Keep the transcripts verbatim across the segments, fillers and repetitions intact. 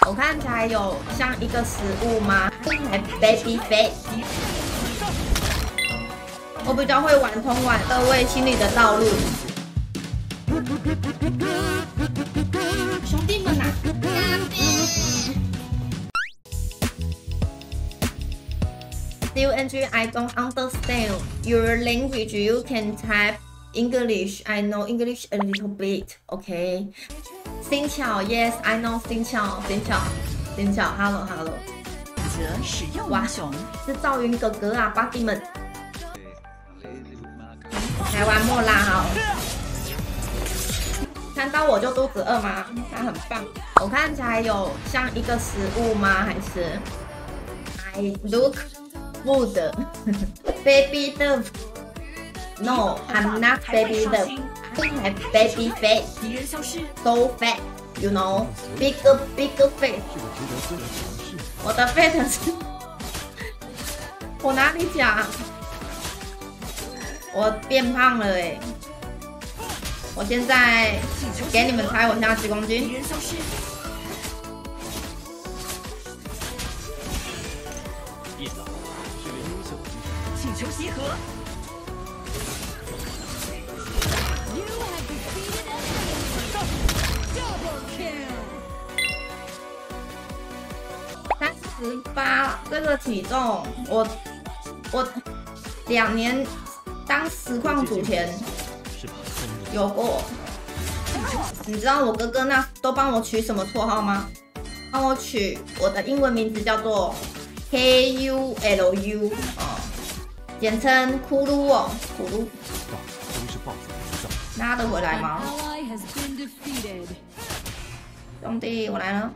我看起来有像一个食物吗？还 baby face。我比较会玩通往各位心里的道路。兄弟们啊！Still Andrew, I don't understand your language. You can type English. I know English a little bit. Okay. 新巧 ，Yes, I know 新巧，新巧，新巧 ，Hello Hello。哇，是赵云哥哥啊，巴蒂们。台湾莫拉好。看到我就肚子饿吗？他很棒。我看起来有像一个食物吗？还是 I look food baby dove? No, I'm not baby dove. I have baby face. So fat, you know, big big face. 我的 fat 是，我哪里讲？我变胖了哎！我现在给你们猜，我现在几公斤？请求集合。三十八，这个体重，我我两年当实况主前有过。你知道我哥哥那都帮我取什么绰号吗？帮我取我的英文名字叫做 K U L U 哦，简称骷髅哦，骷髅。拉得回来吗？兄弟，我来了。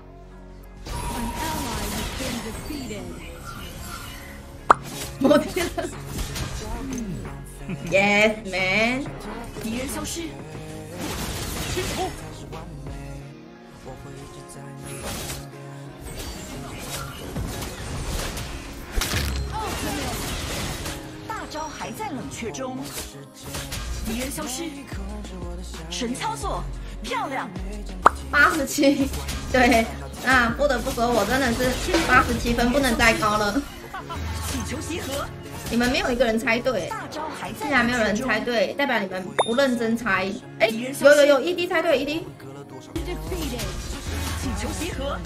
我天哪 ！Yes, man。敌人消失。清空。大招还在冷却中。敌人消失。神操作，漂亮。八十七，对，那不得不说，我真的是八十七分，不能再高了。请求集合。你们没有一个人猜对，竟然没有人猜对，代表你们不认真猜。哎，有有有 ，E D 猜对 ，E D。请求集合。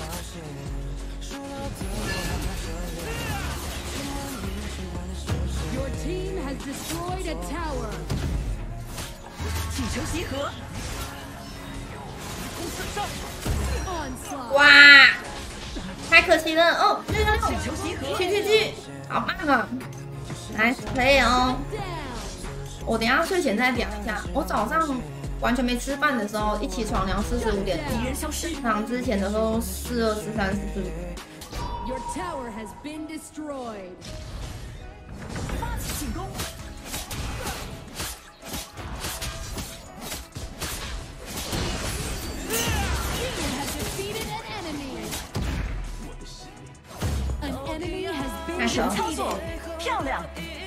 请求集合。哇，太可惜了哦！六六六，去去去，好棒啊！来，可以哦。我等一下睡前再量一下。我早上完全没吃饭的时候，一起床量四十五点一，躺之前的时候四二四三四四。发起进攻。神操作，漂亮！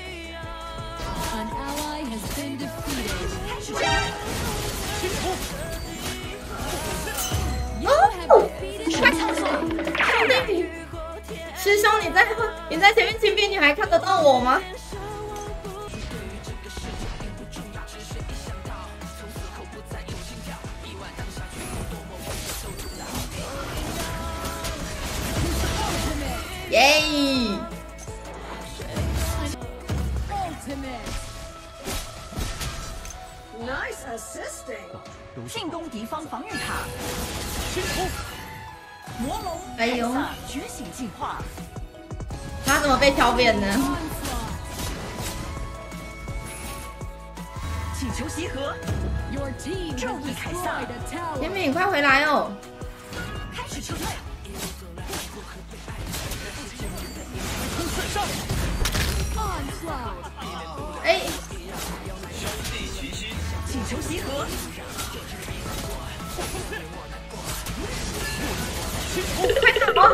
哦，快操作！兄弟，师兄你在你在前面清兵，你还看得到我吗？耶！进攻敌方防御塔，魔龙哎呦，觉醒进化，他怎么被挑扁呢？请求集合，正义凯撒，天明，你快回来哦！开始撤退，哎。请求集合。快跑！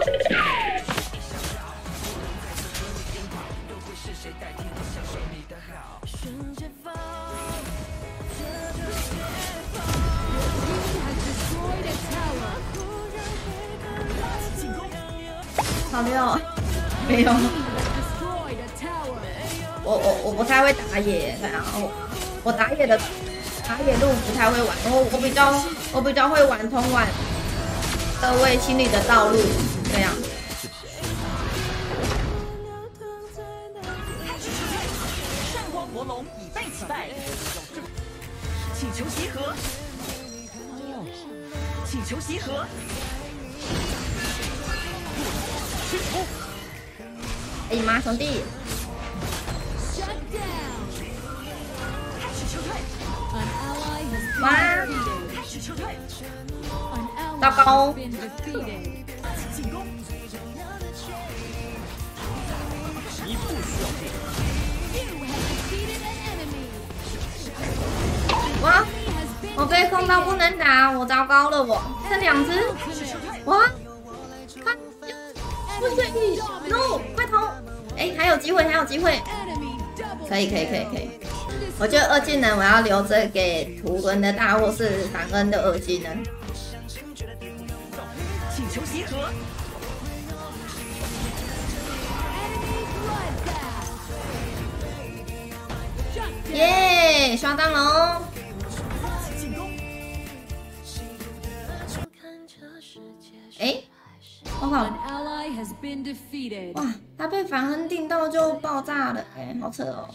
好溜，没有。我我我不太会打野，对啊，我我打野的打野路不太会玩，我我比较我比较会玩通往各位心里的道路，这样。 圣光魔龙已被击败，请求集合，请求集合。 哎呀妈，兄弟！哇！糟糕！哇！我被控到不能打，我糟糕了我，剩两只。哇！看，不可以 ，no， 快逃！哎，还有机会，还有机会，可以，可以，可以，可以。我觉得二技能我要留着给图伦的大或是凡恩的二技能。 请求集合。 耶，刷到了哦！哎，我靠！哇，他被凡恩定到就爆炸了，哎，好扯哦！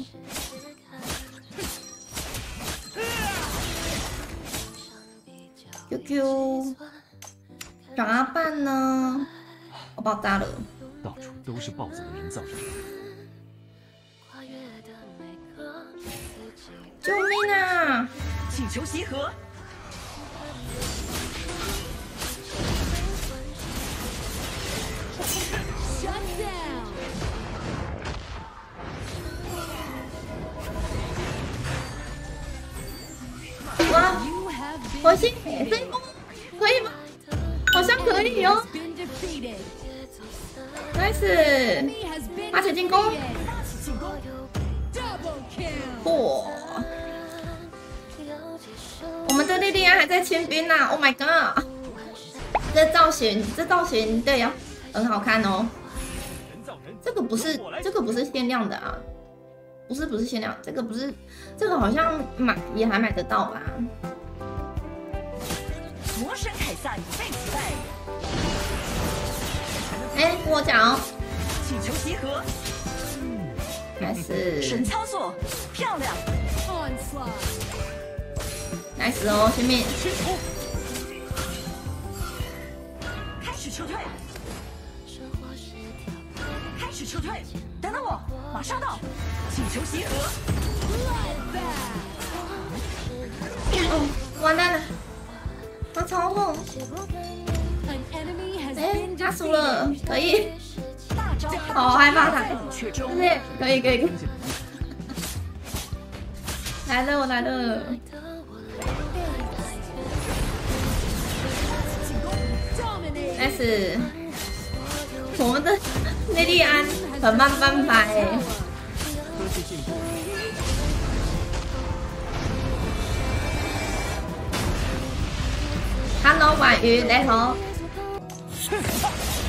Q Q， 怎么办呢？我爆炸了！ 到处都是豹子的人造人。 救命啊！ 请求集合。 哇！火星飞攻可以吗？好像可以哦。nice， 发起进攻。嚯！我们的莉莉安还在清兵呢 ！Oh my god！ 这造型，这造型对呀、啊，很好看哦。这个不是，这个不是限量的啊。 不是不是限量，这个不是，这个好像买也还买得到吧？ 魔神凯撒已被击败。 哎，跟我讲哦。 请求集合。 还是神操作，漂亮。 nice哦，前面。 开始撤退。开始撤退，等等我，马上到。请求集合。 哦，完蛋了，他超痛。哎，他输了，可以。好害怕他，对，可以可以可以。来了，我来了。nice， 我们的莉莉安很慢翻牌哎。 Hello， 婉瑜，你好。